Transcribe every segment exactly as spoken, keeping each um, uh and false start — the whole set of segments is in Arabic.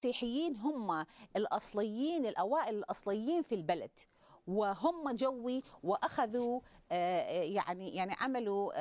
المسيحيين هم الأصليين الأوائل الأصليين في البلد، وهم جوي وأخذوا آه، يعني يعني عملوا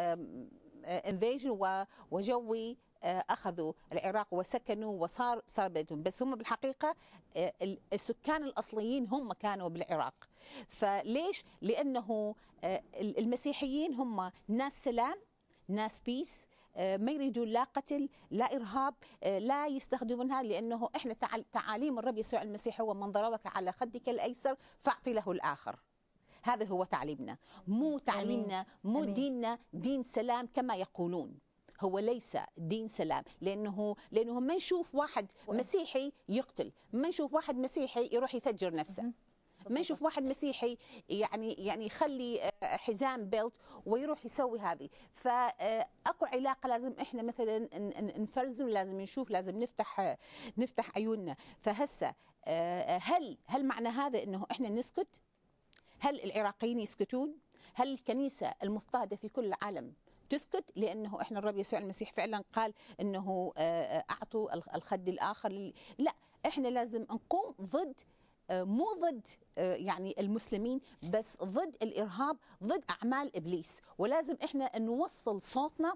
انفيجن وجوي آه، أخذوا العراق وسكنوا وصار صار بلدهم، بس هم بالحقيقة آه، السكان الأصليين هم كانوا بالعراق. فليش؟ لأنه آه، المسيحيين هم ناس سلام، ناس بيس، ما يريدون لا قتل لا إرهاب، لا يستخدمونها، لأنه إحنا تعاليم الرب يسوع المسيح هو من ضربك على خدك الأيسر فأعطي له الآخر. هذا هو تعليمنا، مو تعليمنا مو أمين. ديننا دين سلام كما يقولون، هو ليس دين سلام، لأنه لأنه ما نشوف واحد مسيحي يقتل، ما نشوف واحد مسيحي يروح يفجر نفسه، ما نشوف واحد مسيحي يعني يعني يخلي حزام بيلت ويروح يسوي هذه. فاكو علاقه لازم احنا مثلا نفرزن، لازم نشوف، لازم نفتح نفتح عيوننا. فهسه هل هل معنى هذا انه احنا نسكت؟ هل العراقيين يسكتون؟ هل الكنيسه المضطهده في كل العالم تسكت؟ لانه احنا الرب يسوع المسيح فعلا قال انه اعطوا الخد الاخر. لا، احنا لازم نقوم ضد، مو ضد يعني المسلمين بس، ضد الإرهاب، ضد أعمال إبليس. ولازم إحنا نوصل صوتنا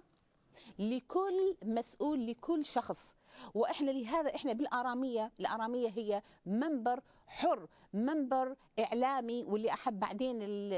لكل مسؤول، لكل شخص. واحنا لهذا احنا بالآرامية، الآرامية هي منبر حر، منبر إعلامي. واللي أحب بعدين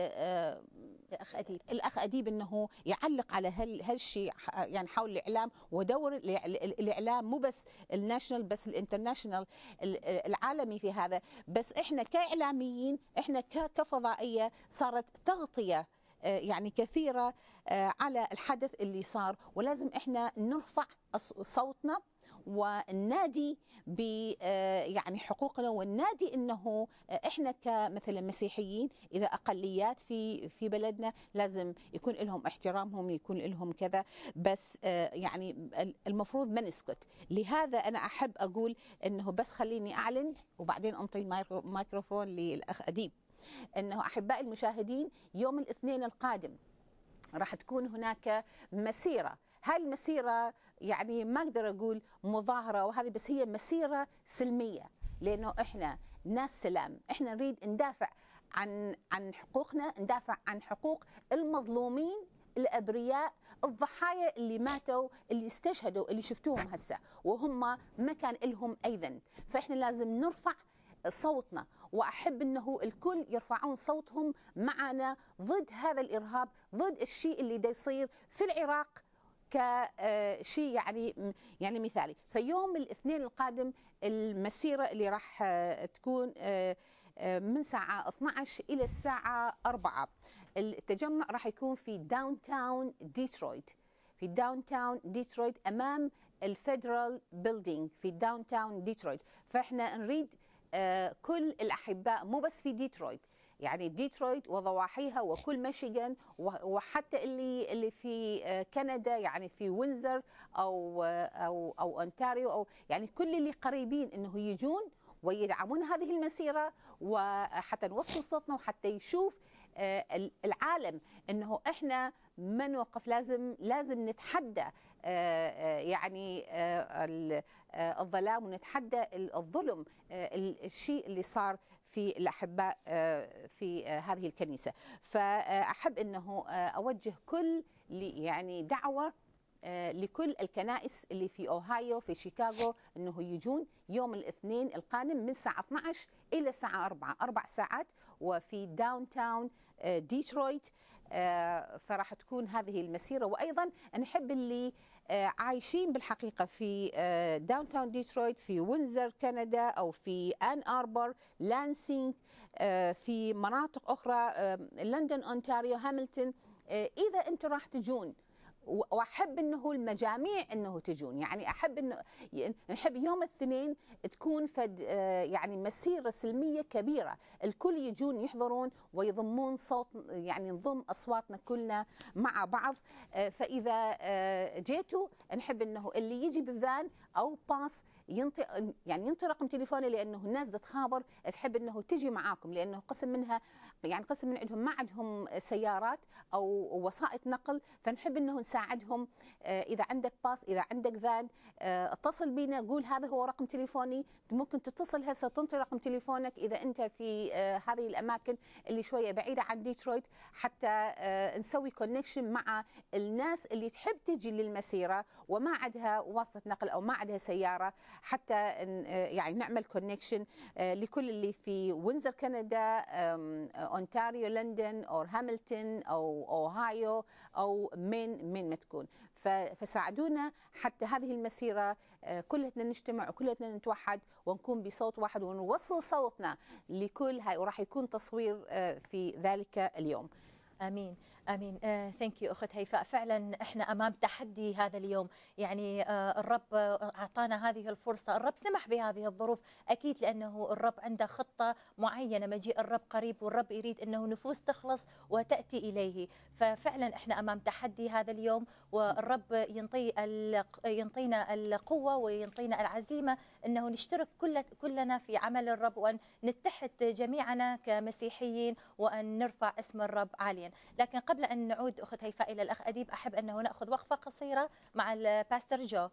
الأخ أديب الأخ أديب أنه يعلق على هالشيء، يعني حول الإعلام ودور الإعلام، مو بس الناشونال بس الانترناشونال العالمي في هذا. بس إحنا كإعلاميين، إحنا كفضائية صارت تغطية يعني كثيرة على الحدث اللي صار، ولازم إحنا نرفع صوتنا وننادي ب يعني حقوقنا، وننادي انه احنا كمثلا مسيحيين اذا اقليات في في بلدنا لازم يكون لهم احترامهم، يكون لهم كذا. بس يعني المفروض ما نسكت. لهذا انا احب اقول انه، بس خليني اعلن وبعدين انطي الميكروفون للاخ اديب، انه احبائي المشاهدين يوم الاثنين القادم راح تكون هناك مسيرة. هاي المسيرة يعني ما أقدر أقول مظاهرة وهذه، بس هي مسيرة سلمية، لأنه إحنا ناس سلام، إحنا نريد ندافع عن عن حقوقنا، ندافع عن حقوق المظلومين الأبرياء، الضحايا اللي ماتوا، اللي استشهدوا، اللي شفتوهم هسه وهم ما كان لهم أيضا. فإحنا لازم نرفع صوتنا، وأحب أنه الكل يرفعون صوتهم معنا ضد هذا الإرهاب، ضد الشيء اللي دا يصير في العراق كشيء يعني يعني مثالي. فيوم الاثنين القادم المسيرة اللي راح تكون من ساعة اثنعش إلى الساعة أربعة، التجمع راح يكون في داون تاون ديترويت، في داون تاون ديترويت أمام الفيدرال بيلدينج في داون تاون ديترويت. فإحنا نريد كل الأحباء، مو بس في ديترويت، يعني ديترويت وضواحيها وكل ميشيغان، وحتى اللي اللي في كندا، يعني في وينزر أو أو أو أونتاريو، أو يعني كل اللي قريبين إنه يجون ويدعمون هذه المسيرة، وحتى نوصل صوتنا وحتى يشوف العالم انه احنا ما نوقف. لازم لازم نتحدى يعني الظلام، ونتحدى الظلم، الشيء اللي صار في الأحباء في هذه الكنيسة. فأحب أنه أوجه كل يعني دعوة لكل الكنائس اللي في أوهايو، في شيكاغو، أنه يجون يوم الاثنين القادم من الساعة اثنعش إلى الساعة أربعة، أربع ساعات، وفي داون تاون ديترويت. فراح تكون هذه المسيرة. وأيضا نحب اللي عايشين بالحقيقة في داون تاون ديترويت، في وينزر كندا، أو في آن أربر، لانسينج، في مناطق أخرى، لندن، أونتاريو، هاملتون، إذا أنتم راح تجون، واحب انه المجاميع انه تجون، يعني احب انه نحب يوم الاثنين تكون فد يعني مسيره سلميه كبيره، الكل يجون يحضرون ويضمون صوت، يعني نضم اصواتنا كلنا مع بعض. فاذا جيتوا نحب انه اللي يجي بفان او باص ينطي يعني ينطي رقم تليفوني، لانه الناس تتخابر تحب انه تجي معاكم، لانه قسم منها يعني قسم من عندهم ما عندهم سيارات او وسائط نقل، فنحب انه نساعدهم. اذا عندك باص، اذا عندك فان، اتصل بينا، قول هذا هو رقم تليفوني، ممكن تتصل هسه تنطي رقم تليفونك اذا انت في هذه الاماكن اللي شويه بعيده عن ديترويت، حتى نسوي كونكشن مع الناس اللي تحب تجي للمسيره وما عندها واسطه نقل او ما عندها سياره، حتى يعني نعمل كونكشن لكل اللي في وينزر كندا، اونتاريو، لندن او هاملتون او اوهايو او مين مين ما تكون. فساعدونا حتى هذه المسيره كلنا نجتمع وكلنا نتوحد ونكون بصوت واحد ونوصل صوتنا لكل هاي، وراح يكون تصوير في ذلك اليوم. امين امين. ثانك يو اخت هيفاء. فعلا احنا امام تحدي هذا اليوم، يعني آه الرب اعطانا هذه الفرصه، الرب سمح بهذه الظروف اكيد لانه الرب عنده خطه معينه، مجيء الرب قريب والرب يريد انه نفوس تخلص وتاتي اليه. ففعلا احنا امام تحدي هذا اليوم، والرب ينطي ينطينا القوه وينطينا العزيمه انه نشترك كل كلنا في عمل الرب، وان نتحد جميعنا كمسيحيين وان نرفع اسم الرب عاليا. لكن قبل أن نعود أخت هيفاء إلى الأخ أديب، أحب أنه نأخذ وقفة قصيرة مع الباستر جو.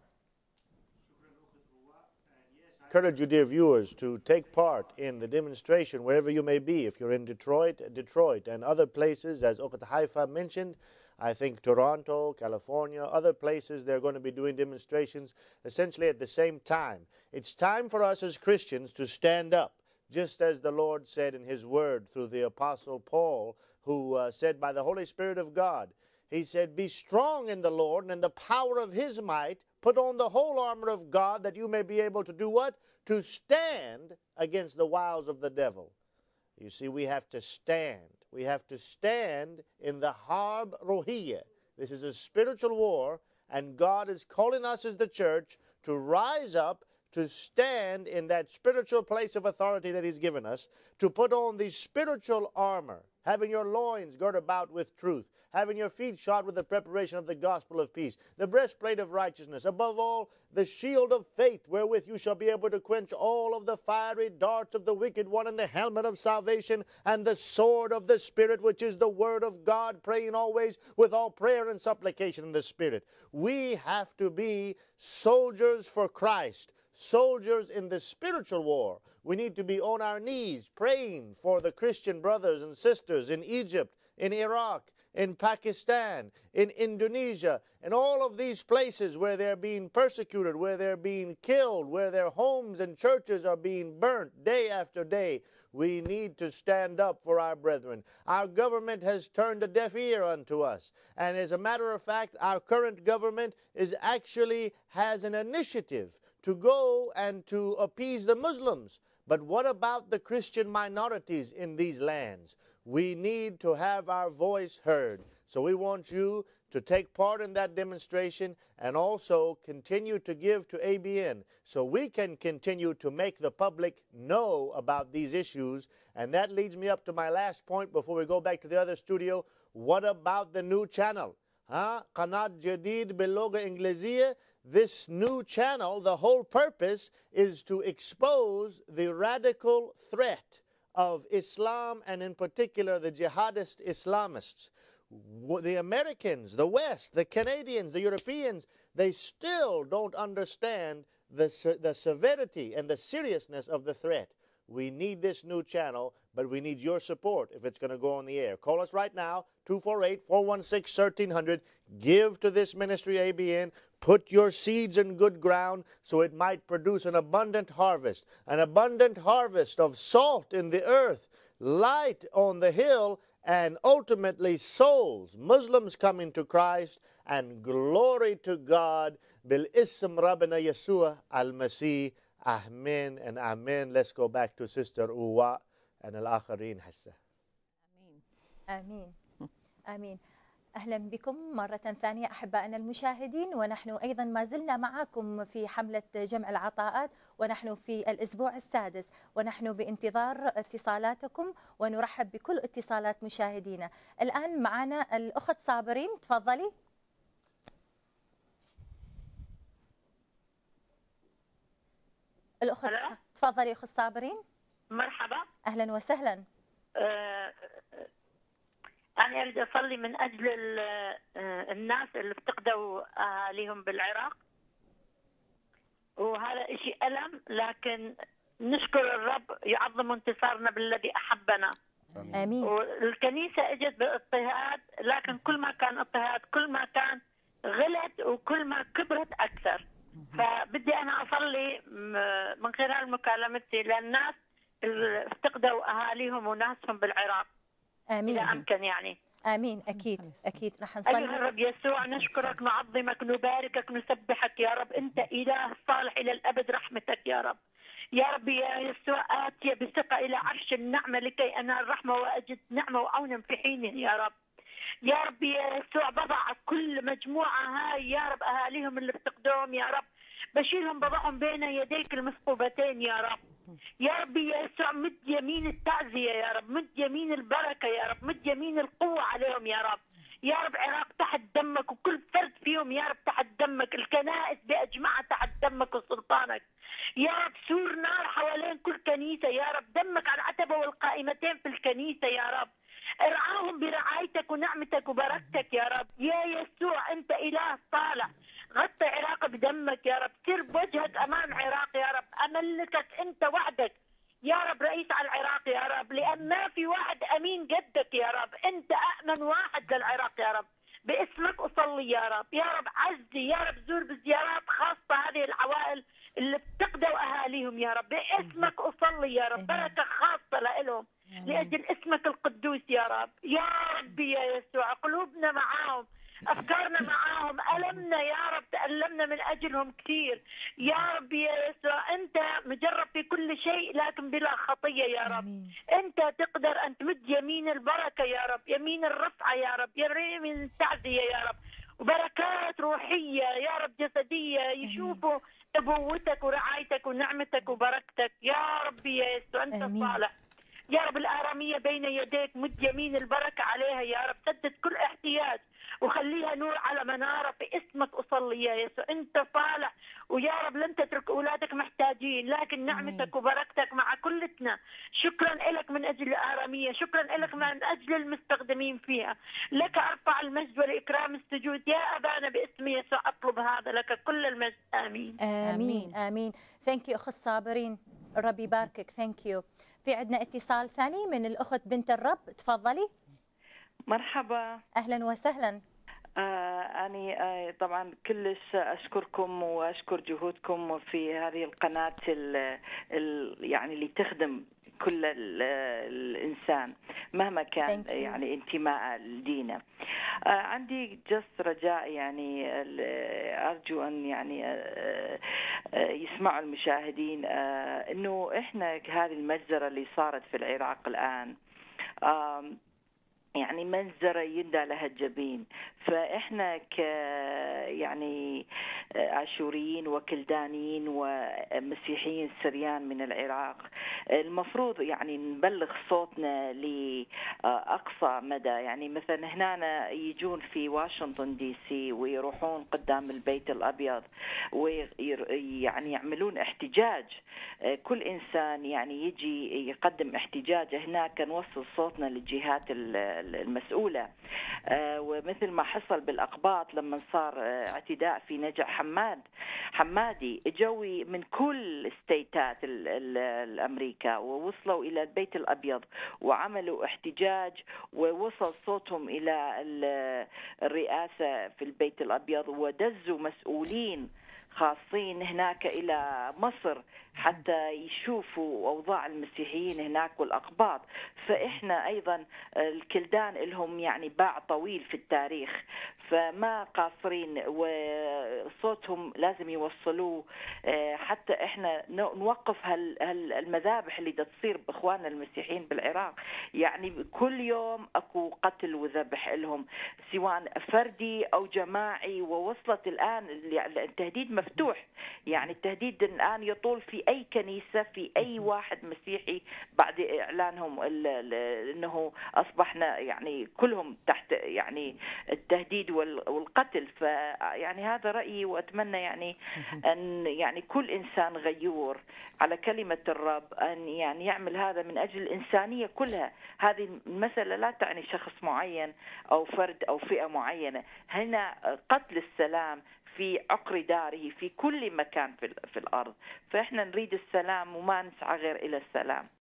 Encourage you, dear viewers, to take part in the demonstration wherever you may be. If you're in Detroit, Detroit, and other places, as Ukhta Haifa mentioned, I think Toronto, California, other places, they're going to be doing demonstrations essentially at the same time. It's time for us as Christians to stand up, just as the Lord said in His Word through the Apostle Paul, who uh, said by the Holy Spirit of God, he said, be strong in the Lord and in the power of His might, put on the whole armor of God that you may be able to do what? To stand against the wiles of the devil. You see, we have to stand. We have to stand in the Harb Rohiyah. This is a spiritual war, and God is calling us as the church to rise up, to stand in that spiritual place of authority that He's given us, to put on the spiritual armor, having your loins girt about with truth, having your feet shod with the preparation of the gospel of peace, the breastplate of righteousness, above all, the shield of faith, wherewith you shall be able to quench all of the fiery darts of the wicked one, and the helmet of salvation, and the sword of the Spirit, which is the word of God, praying always with all prayer and supplication in the Spirit. We have to be soldiers for Christ, soldiers in the spiritual war. We need to be on our knees praying for the Christian brothers and sisters in Egypt, in Iraq, in Pakistan, in Indonesia, in all of these places where they're being persecuted, where they're being killed, where their homes and churches are being burnt day after day. We need to stand up for our brethren. Our government has turned a deaf ear unto us. And as a matter of fact, our current government is actually has an initiative to go and to appease the Muslims. But what about the Christian minorities in these lands? We need to have our voice heard. So we want you to take part in that demonstration and also continue to give to A B N so we can continue to make the public know about these issues. And that leads me up to my last point before we go back to the other studio. What about the new channel? Huh? Qanat Jadid Biloga Inglesiyya. This new channel, the whole purpose is to expose the radical threat of Islam, and in particular the jihadist Islamists. The Americans, the West, the Canadians, the Europeans, they still don't understand the, the severity and the seriousness of the threat. We need this new channel, but we need your support if it's going to go on the air. Call us right now, two four eight, four one six, one three zero zero. Give to this ministry, A B N. Put your seeds in good ground so it might produce an abundant harvest, an abundant harvest of salt in the earth, light on the hill, and ultimately souls, Muslims coming to Christ, and glory to God. Bil ism Rabbina Yeshua al-Masih. Amen and amen. Let's go back to Sister Uwa and al-Akharin Hassa. آمين آمين. أهلا بكم مرة ثانية أحبائنا المشاهدين، ونحن أيضا ما زلنا معكم في حملة جمع العطاءات، ونحن في الأسبوع السادس، ونحن بانتظار اتصالاتكم ونرحب بكل اتصالات مشاهدينا. الآن معنا الأخت صابرين، تفضلي. الأخت هلا. تفضلي أخت صابرين. مرحبا. أهلا وسهلا. آه، أنا أريد أصلي من أجل آه، الناس اللي افتقدوا أهاليهم بالعراق، وهذا إشي ألم، لكن نشكر الرب يعظم انتصارنا بالذي أحبنا. آمين. والكنيسة اجت باضطهاد، لكن كل ما كان اضطهاد كل ما كان غلط وكل ما كبرت أكثر. فبدي أنا أصلي من خلال مكالمتي للناس اللي افتقدوا أهاليهم وناسهم بالعراق. آمين. إذا أمكن يعني. آمين. أكيد أكيد رح أيها نصلي. الرب يسوع نشكرك نعظمك نباركك نسبحك يا رب، أنت إله صالح إلى الأبد، رحمتك يا رب. يا رب يا يسوع آتي بثقة إلى عرش النعمة لكي أنال رحمة وأجد نعمة وعونا في حينه يا رب. يا رب يا يسوع بضع كل مجموعة هاي يا رب أهاليهم اللي افتقدوهم يا رب، بشيلهم بضعهم بين يديك المثقوبتين يا رب. يا رب يا يسوع مد يمين التعزية يا رب، مد يمين البركة يا رب، مد يمين القوة عليهم يا رب. يا رب عراق تحت دمك، وكل فرد فيهم يا رب تحت دمك، الكنائس بأجمعها تحت دمك وسلطانك. يا رب سور نار حوالين كل كنيسة يا رب، دمك على العتبة والقائمتين في الكنيسة يا رب. ارعاهم برعايتك ونعمتك وبركتك يا رب. يا يسوع أنت إله صالح، غطي عراق بدمك يا رب، سر بوجهك أمام عراق يا رب، أملكك أنت وحدك يا رب رئيس على العراق يا رب، لأن ما في واحد أمين قدك يا رب، أنت أأمن واحد للعراق يا رب. باسمك أصلي يا رب. يا رب عزي يا رب، زور بزيارات خاصة هذه العوائل اللي افتقدوا أهاليهم يا رب، باسمك أصلي يا رب، بركة خاصة لهم لأجل اسمك القدوس يا رب. يا رب يا يسوع قلوبنا معاهم، أفكارنا معاهم، ألمنا يا رب، تألمنا من أجلهم كثير يا رب يا يسوع. أنت مجرب في كل شيء لكن بلا خطية يا رب. آمين. أنت تقدر أن تمد يمين البركة يا رب، يمين الرفعة يا رب، يمين التعزية يا رب، وبركات روحية يا رب جسدية، يشوفوا أبوتك ورعايتك ونعمتك وبركتك يا رب يا يسوع. أنت آمين. صالح يا رب. الآرامية بين يديك، مد يمين البركة عليها يا رب، سدد كل احتياج وخليها نور على منارة. باسمك أصلي يا يسوع، أنت صالح، ويا رب لن تترك أولادك محتاجين، لكن نعمتك وبركتك مع كلتنا. شكرا لك من أجل الآرامية، شكرا لك من أجل المستخدمين فيها. لك أرفع المجد والإكرام السجود يا أبانا، باسم يسوع أطلب هذا، لك كل المجد. آمين آمين. آمين. ثانك يو أخت صابرين، الرب يباركك. ثانك يو. في عندنا اتصال ثاني من الأخت بنت الرب، تفضلي. مرحبا. أهلا وسهلا. آه أنا آه طبعا كلش أشكركم وأشكر جهودكم في هذه القناة ال ال يعني اللي تخدم كل ال الإنسان مهما كان يعني انتماء لدينه. آه عندي جس رجاء يعني أرجو أن يعني آه آه يسمعوا المشاهدين آه إنه إحنا هذه المجزرة اللي صارت في العراق الآن آه يعني منزرة يندى لها الجبين. فإحنا ك يعني عاشوريين وكلدانيين ومسيحيين سريان من العراق المفروض يعني نبلغ صوتنا لأقصى مدى. يعني مثلا هنا يجون في واشنطن دي سي ويروحون قدام البيت الأبيض ويعني يعملون احتجاج، كل إنسان يعني يجي يقدم احتجاج هناك، نوصل صوتنا للجهات المسؤولة. ومثل ما حصل بالأقباط لما صار اعتداء في نجع حماد حمادي، جوي من كل ستيتات الأمريكا ووصلوا إلى البيت الأبيض وعملوا احتجاج ووصل صوتهم إلى الرئاسة في البيت الأبيض، ودزوا مسؤولين خاصين هناك إلى مصر حتى يشوفوا أوضاع المسيحيين هناك والأقباط. فإحنا أيضا الكلدان لهم يعني باع طويل في التاريخ، فما قاصرين وصوتهم لازم يوصلوه حتى إحنا نوقف هالمذابح اللي تصير بإخواننا المسيحيين بالعراق. يعني كل يوم أكو قتل وذبح لهم سواء فردي أو جماعي، ووصلت الآن التهديد مفتوح. يعني التهديد الآن يطول في في أي كنيسة، في أي واحد مسيحي بعد إعلانهم أنه أصبحنا يعني كلهم تحت يعني التهديد والقتل. فيعني هذا رأيي، وأتمنى يعني أن يعني كل إنسان غيور على كلمة الرب أن يعني يعمل هذا من أجل الإنسانية كلها. هذه المسألة لا تعني شخص معين أو فرد أو فئة معينة، هنا قتل السلام في عقر داره في كل مكان في, في الأرض. فإحنا نريد السلام وما نسعى غير إلى السلام.